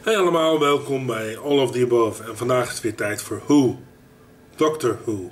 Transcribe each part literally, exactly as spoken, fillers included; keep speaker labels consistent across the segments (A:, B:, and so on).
A: Hey allemaal, welkom bij All of the Above. En vandaag is het weer tijd voor Who. Doctor Who.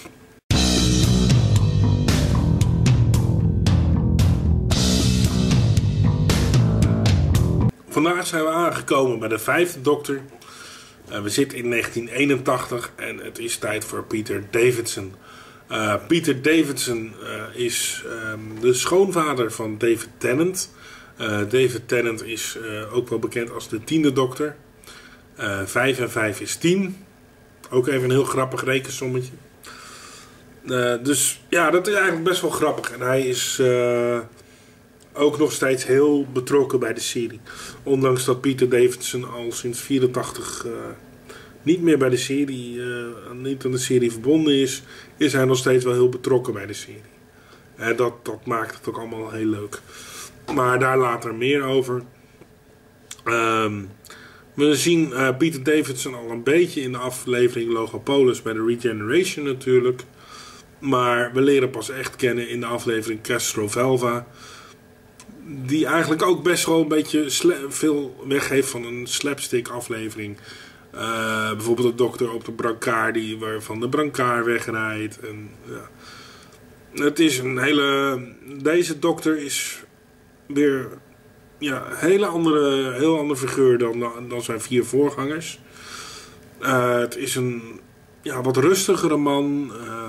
A: Vandaag zijn we aangekomen bij de vijfde dokter. Uh, we zitten in negentien eenentachtig en het is tijd voor Peter Davison. Uh, Peter Davison uh, is um, de schoonvader van David Tennant. Uh, David Tennant is uh, ook wel bekend als de tiende dokter. Uh, vijf en vijf is tien. Ook even een heel grappig rekensommetje. Uh, dus ja, dat is eigenlijk best wel grappig. En hij is uh, ook nog steeds heel betrokken bij de serie. Ondanks dat Peter Davison al sinds vierentachtig uh, niet meer bij de serie, uh, niet aan de serie verbonden is, is hij nog steeds wel heel betrokken bij de serie. En dat, dat maakt het ook allemaal heel leuk. Maar daar later meer over. Um, we zien uh, Peter Davison al een beetje in de aflevering Logopolis bij de Regeneration natuurlijk. Maar we leren pas echt kennen in de aflevering Castrovelva. Die eigenlijk ook best wel een beetje veel weggeeft van een slapstick aflevering. Uh, bijvoorbeeld de dokter op de brancard die waarvan de brancard wegrijdt. En, ja. Het is een hele... Deze dokter is weer ja, een hele andere, heel ander figuur dan, dan zijn vier voorgangers. Uh, het is een ja, wat rustigere man. Uh,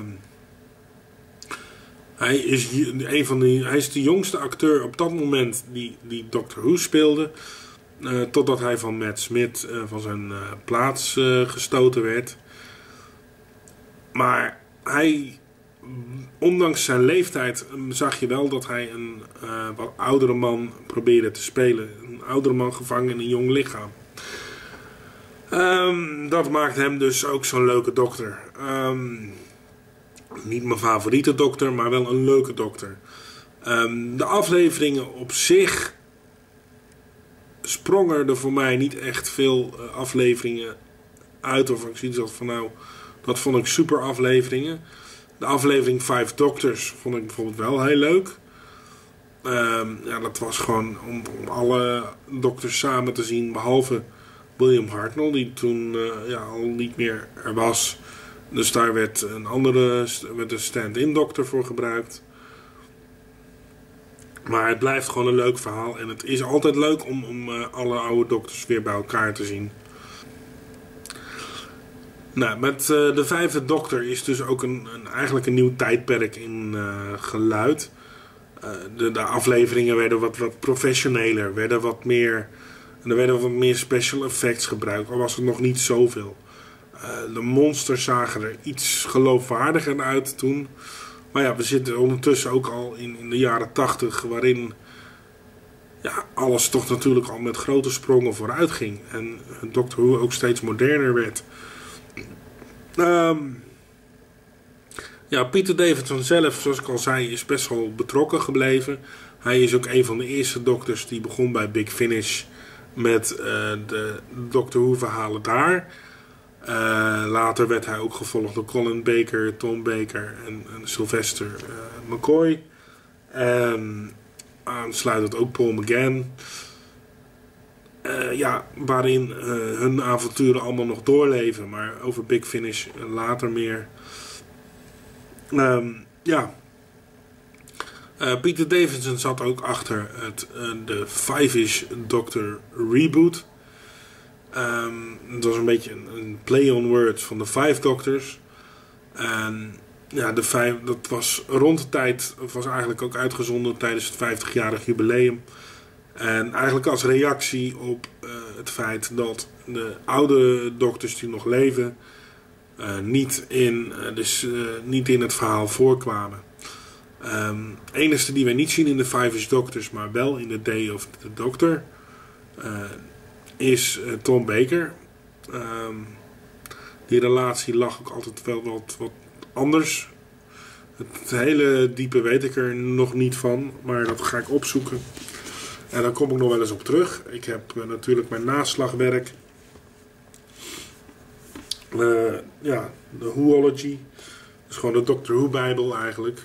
A: hij, is een van de, hij is de jongste acteur op dat moment die, die Doctor Who speelde. Uh, totdat hij van Matt Smith uh, van zijn uh, plaats uh, gestoten werd. Maar hij... Ondanks zijn leeftijd zag je wel dat hij een uh, wat oudere man probeerde te spelen. Een oudere man gevangen in een jong lichaam. Um, dat maakt hem dus ook zo'n leuke dokter. Um, niet mijn favoriete dokter, maar wel een leuke dokter. Um, de afleveringen op zich sprongen er voor mij niet echt veel uh, afleveringen uit. Of ik zie dat van nou, dat vond ik super afleveringen. De aflevering Five Doctors vond ik bijvoorbeeld wel heel leuk. Um, ja, dat was gewoon om, om alle dokters samen te zien. Behalve William Hartnell, die toen uh, ja, al niet meer er was. Dus daar werd een andere werd een stand-in dokter voor gebruikt. Maar het blijft gewoon een leuk verhaal. En het is altijd leuk om, om uh, alle oude dokters weer bij elkaar te zien. Nou, met uh, de vijfde dokter is dus ook een, een, eigenlijk een nieuw tijdperk in uh, geluid. Uh, de, de afleveringen werden wat, wat professioneler, werden wat meer, er werden wat meer special effects gebruikt, al was het nog niet zoveel. Uh, de monsters zagen er iets geloofwaardiger uit toen. Maar ja, we zitten ondertussen ook al in, in de jaren tachtig, waarin ja, alles toch natuurlijk al met grote sprongen vooruit ging. En Doctor Who ook steeds moderner werd. Um, ja, Peter Davison zelf, zoals ik al zei, is best wel betrokken gebleven. Hij is ook een van de eerste dokters die begon bij Big Finish met uh, de Doctor Who verhalen daar. Uh, later werd hij ook gevolgd door Colin Baker, Tom Baker en, en Sylvester uh, McCoy. En aansluitend ook Paul McGann. Uh, ja, waarin uh, hun avonturen allemaal nog doorleven. Maar over Big Finish later meer. Um, ja. Uh, Peter Davison zat ook achter het, uh, de Five-ish Doctor reboot. Um, dat was een beetje een, een play on words van de Five Doctors. En ja, de vijf, dat was rond de tijd, was eigenlijk ook uitgezonden tijdens het vijftigjarig jubileum. En eigenlijk als reactie op uh, het feit dat de oude dokters die nog leven uh, niet, in, uh, dus, uh, niet in het verhaal voorkwamen. Um, de enige die wij niet zien in de Five-ish Doctors, maar wel in The Day of the Doctor, uh, is uh, Tom Baker. Um, die relatie lag ook altijd wel wat, wat anders. Het hele diepe weet ik er nog niet van, maar dat ga ik opzoeken. En daar kom ik nog wel eens op terug. Ik heb uh, natuurlijk mijn naslagwerk. Uh, ja, de Whoology. Dat is gewoon de Doctor Who Bijbel eigenlijk.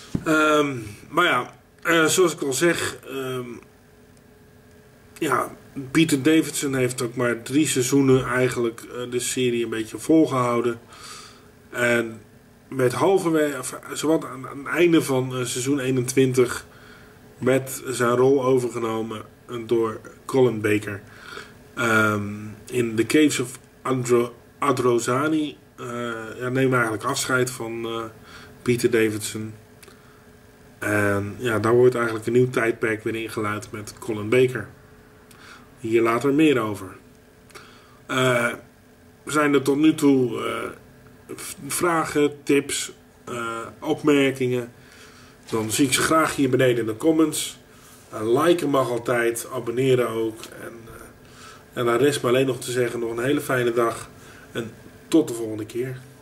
A: Um, maar ja, uh, zoals ik al zeg. Um, ja, Peter Davison heeft ook maar drie seizoenen eigenlijk uh, de serie een beetje volgehouden. En met halverwege, zowat aan, aan het einde van uh, seizoen eenentwintig, werd zijn rol overgenomen door Colin Baker. Um, in The Caves of Andro, Androzani uh, ja, neemt eigenlijk afscheid van uh, Peter Davison. En ja, daar wordt eigenlijk een nieuw tijdperk weer ingeluid met Colin Baker. Hier later meer over. Uh, zijn er tot nu toe uh, vragen, tips, uh, opmerkingen? Dan zie ik ze graag hier beneden in de comments. Uh, liken mag altijd, abonneren ook. En, uh, en dan rest me alleen nog te zeggen nog een hele fijne dag. En tot de volgende keer.